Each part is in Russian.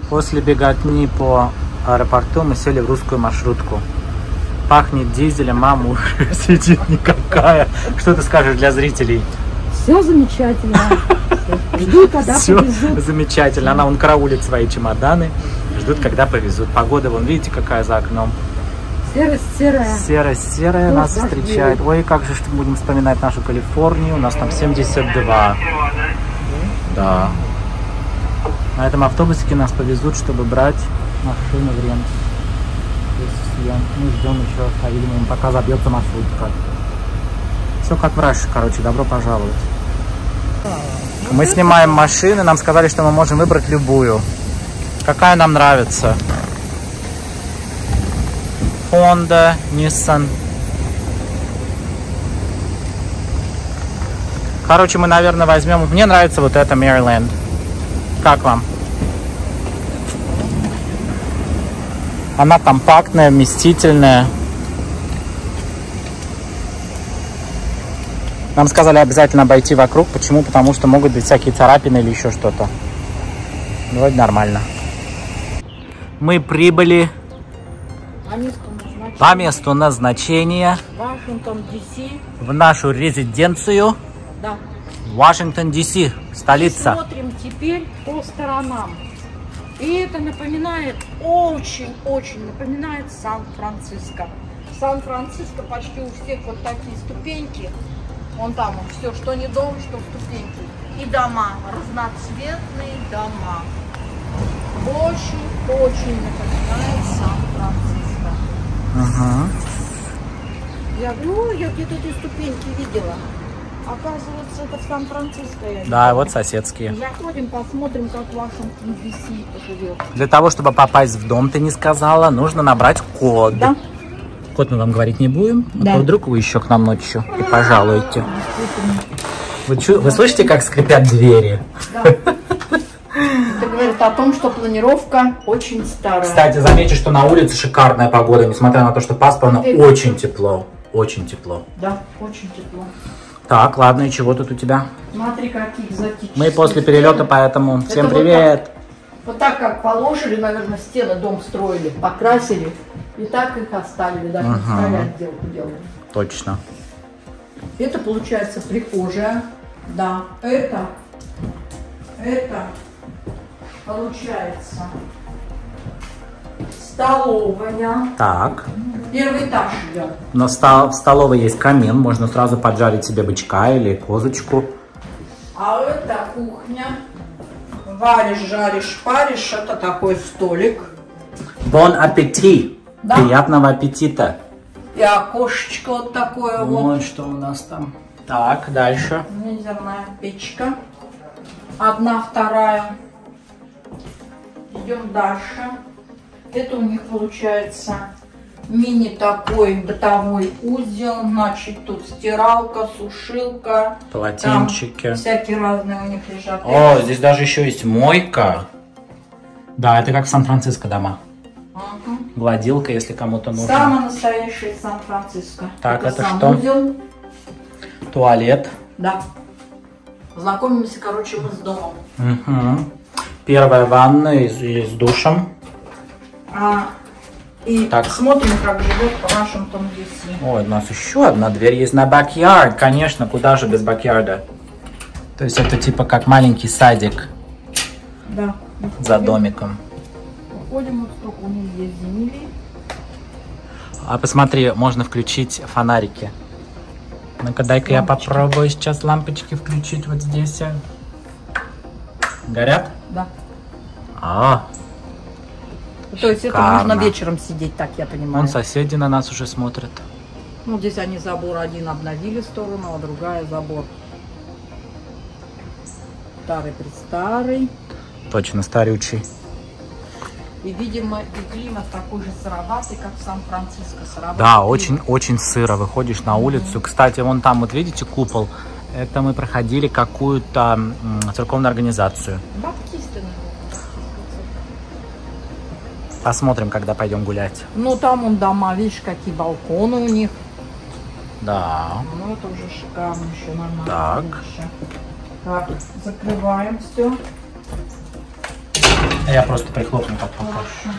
После беготни по аэропорту мы сели в русскую маршрутку. Пахнет дизелем, мама уже сидит никакая. Что ты скажешь для зрителей? Все замечательно. Жду, когда повезут. Замечательно. Она вон караулит свои чемоданы. Ждут, когда повезут. Погода, вон, видите, какая за окном. Серая. Серая нас встречает. Ой, как же будем вспоминать нашу Калифорнию. У нас там 72. Да. На этом автобусике нас повезут, чтобы брать машину в рент. Мы ждем еще, по-видимому, пока забьется маршрутка. Все как в Раше, короче, добро пожаловать. Мы снимаем машины, нам сказали, что мы можем выбрать любую. Какая нам нравится? Honda, Nissan. Короче, мы, наверное, возьмем... Мне нравится вот эта Maryland. Как вам? Она компактная, вместительная. Нам сказали обязательно обойти вокруг. Почему? Потому что могут быть всякие царапины или еще что-то. Вроде нормально. Мы прибыли по месту назначения в нашу резиденцию. Да. Вашингтон, Д.С., столица. Смотрим теперь по сторонам. И это напоминает, очень напоминает Сан-Франциско. В Сан-Франциско почти у всех вот такие ступеньки. Вон там вот все, что не дом, что ступеньки. И дома, разноцветные дома. Очень напоминает Сан-Франциско. Ага. Я говорю, я где-то эти ступеньки видела. Оказывается, это в Сан-Франциско. Да, вот соседские. Заходим, посмотрим, как в Вашингтон, Д.С. живет. Для того, чтобы попасть в дом, ты не сказала, нужно набрать код. Да. Код мы вам говорить не будем, да. А то вдруг вы еще к нам ночью и пожалуете. Вы слышите, как скрипят двери? Да. Это говорит о том, что планировка очень старая. Кстати, замечу, что на улице шикарная погода, несмотря на то, что пасмурно, очень тепло. Очень тепло. Да, очень тепло. Так, ладно, и чего тут у тебя? Смотри, какие экзотические. Мы после перелета, поэтому всем привет. Вот так как положили, наверное, стены дом строили, покрасили, и так их оставили, даже не стали отделку делали. Точно. Это получается прихожая, да. Это получается столовая. Так. Первый этаж идет. В столовой есть камин, можно сразу поджарить себе бычка или козочку. А это кухня. Варишь, жаришь, паришь. Это такой столик. Бон аппетит! Да? Приятного аппетита! И окошечко вот такое вот. Вот что у нас там. Так, дальше. Мизерная печка. Одна, вторая. Идем дальше. Это у них получается мини такой бытовой узел. Значит, тут стиралка, сушилка. Полотенчики. Там всякие разные у них лежат. О, здесь даже еще есть мойка. Да, это как в Сан-Франциско дома. Гладилка, если кому-то нужно. Самое настоящее Сан-Франциско. Так, это что? Санузел. Туалет. Да. Знакомимся, короче, мы с домом. Угу. Первая ванна с душем. И так. Смотрим, как живет Вашингтон, Д.С. Ой, у нас еще одна дверь есть на бэк-ярд. Конечно, куда же без бэк-ярда? То есть это типа как маленький садик. Да. За домиком. Уходим, вот столько у них есть земли. А посмотри, можно включить фонарики. Ну-ка, дай-ка я попробую сейчас лампочки включить вот здесь. Горят? Да. То есть это можно вечером сидеть, так я понимаю. Вон соседи на нас уже смотрят. Ну, здесь они забор один обновили сторону, а другая забор. Старый-престарый. Точно, старючий. И, видимо, и климат такой же сыроватый, как в Сан-Франциско. Да, очень сыро. Выходишь на улицу. Кстати, вон там, вот видите, купол. Это мы проходили какую-то церковную организацию. Баптисты, наверное. Посмотрим, когда пойдем гулять. Ну, там вон дома, видишь, какие балконы у них. Да. Ну, это уже шикарно, еще нормально. Так. Так, закрываем все. Я просто прихлопну, как покажу.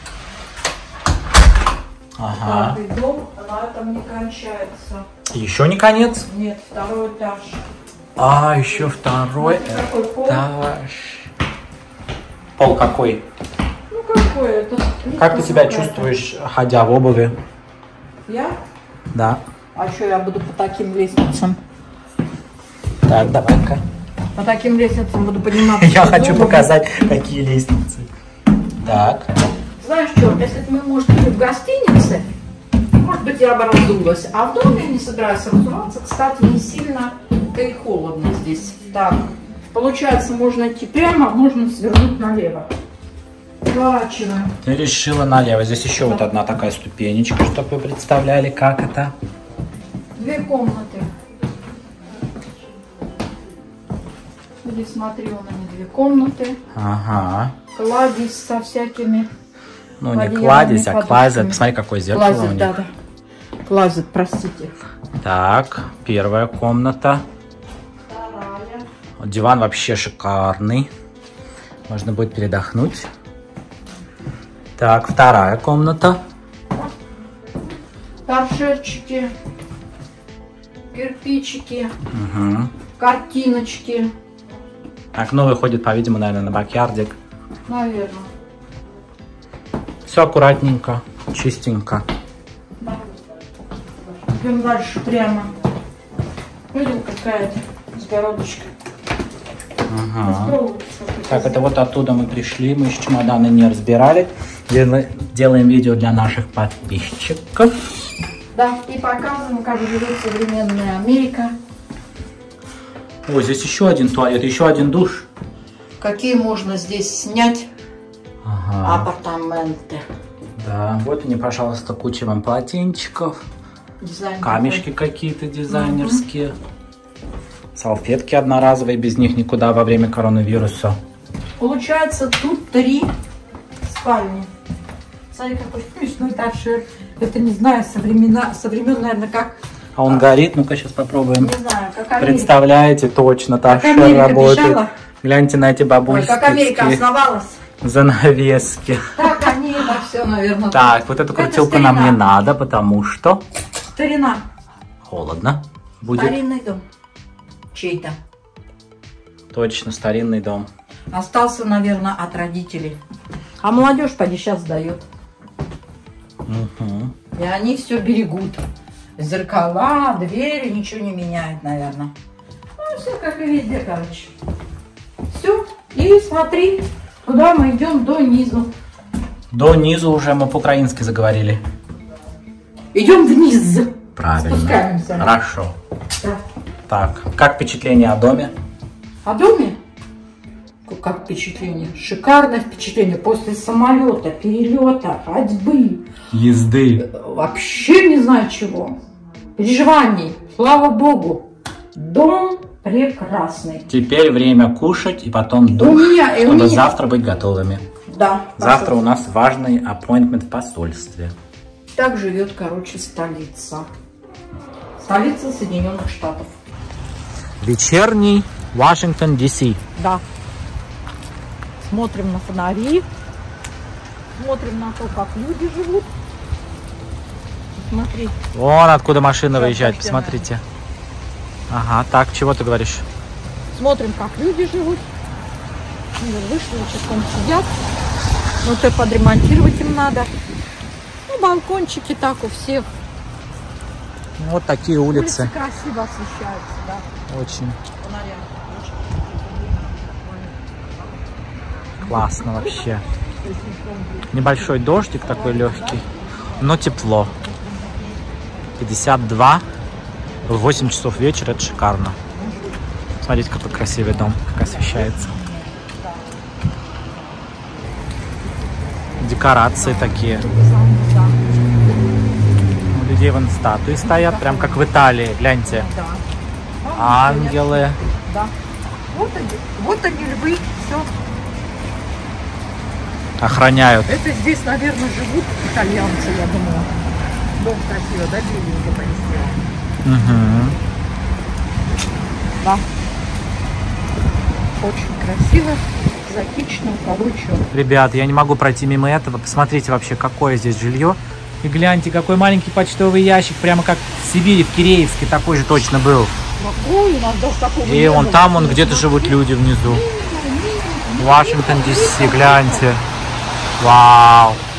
Ага. Пятый дом, на этом не кончается. Еще не конец? Нет, второй этаж. А, еще второй Какой пол? этаж. Пол какой? Ну какой это? Как ты себя чувствуешь, ходя в обуви? Я? Да. А что я буду по таким лестницам? Так, давай-ка. По таким лестницам буду подниматься. Я хочу показать, какие лестницы. Так. Знаешь что, если бы мы, может быть, в гостинице, может быть, я бы раздулась. А в доме я не собираюсь раздуваться. Кстати, не сильно и холодно здесь. Так, получается, можно идти прямо, можно свернуть налево. Поворачиваем. Ты решила налево. Здесь еще вот одна такая ступенечка, чтобы вы представляли, как это. 2 комнаты. Или смотри, у меня 2 комнаты. Ага. Кладезь со всякими... Ну, не одеялами, кладезь, а подушками. клазет. Посмотри, какое зеркало у Клазет, них. да. Клазет, простите. Так, первая комната. Вторая. Диван вообще шикарный. Можно будет передохнуть. Так, вторая комната. Торшерчики, кирпичики, Угу. картиночки, Окно выходит, по-видимому, наверное, на бакьярдик. наверное. Все аккуратненько, чистенько. Идем дальше прямо. Видел, какая-то сгородочка. Ага. Так, это вот оттуда мы пришли, мы еще чемоданы не разбирали. Делаем видео для наших подписчиков. Да, и показываем, как живет современная Америка. Ой, здесь еще один туалет, еще один душ. Какие можно здесь снять Ага. апартаменты. Да, вот они, пожалуйста, куча вам полотенчиков. Дизайн Камешки какие-то дизайнерские. Салфетки одноразовые, без них никуда во время коронавируса. Получается, тут 3 спальни. Смотри, какой смешной торшер. Это, не знаю, со времен, наверное, как... А он горит, ну-ка сейчас попробуем. Не знаю, как Америка. Представляете, точно, Как торшер Америка работает. бежала. Гляньте на эти Ой, бабульские как Америка основалась. занавески. Так они это все, наверное. Так, вот эту Это крутилку нам не старина. надо, потому что Старина. холодно будет. Старинный дом. Чей-то. Точно, старинный дом. Остался, наверное, от родителей. А молодежь, поди, сейчас сдает. Угу. И они все берегут. Зеркала, двери, ничего не меняют, наверное. Ну, все как и везде, короче. Все. И смотри, куда мы идем до низу. До низу уже мы по-украински заговорили. Идем вниз. Правильно. Спускаемся. Хорошо. Да. Так, как впечатление о доме? О доме? Как впечатление? Шикарное впечатление. После самолета, перелета, ходьбы. Езды. Вообще не знаю чего. Переживаний. Слава Богу. Дом прекрасный. Теперь время кушать и потом У душ, меня, и у чтобы меня. завтра быть готовыми. Да. Завтра у нас важный аппоинтмент в посольстве. Так живет, короче, столица. Столица Соединенных Штатов. Вечерний Вашингтон, Д.С. Да. Смотрим на фонари. Смотрим на то, как люди живут. Смотри. Вон откуда машина Сейчас выезжает, совсем посмотрите. Ага, так, чего ты говоришь? Смотрим, как люди живут. Вышли, сейчас там сидят. Вот это подремонтировать им надо. Ну, балкончики так у всех. Вот такие улицы. Улицы красиво освещаются, да. Очень Фонарями. классно вообще. Небольшой дождик такой легкий, но тепло. 52 в 8 часов вечера, это шикарно. Смотрите, какой красивый дом, как освещается. Декорации такие. У людей вон статуи стоят, прям как в Италии, гляньте. Да. Ангелы. Да. Вот они львы, все. Охраняют. Это здесь, наверное, живут итальянцы, я думала. Дом красиво, да, беленько сделан. Угу. Да. Очень красиво. экзотично, короче. Ребят, я не могу пройти мимо этого. Посмотрите вообще, какое здесь жилье. И гляньте, какой маленький почтовый ящик, прямо как в Сибири, в Киреевске, такой же точно был. Какой у нас даже такого И не вон было. там, где-то живут люди внизу. Вашингтон, Ди-Си, гляньте. Вау.